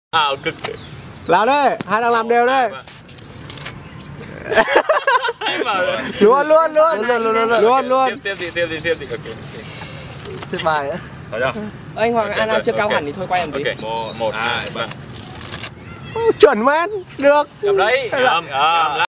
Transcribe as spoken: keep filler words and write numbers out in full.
ảo cực. Làm đi, hai thằng làm đều đi. Luôn luôn luôn luôn luôn luôn luôn. Tiếp đi, tiếp đi, tiếp đi. Ok. Xếp bài á. Sao chưa? Anh Hoàng Anna chưa cao hẳn thì thôi quay làm gì. Ok, một, một, hai, ba. Chuẩn man, được. Cầm đấy. Cầm.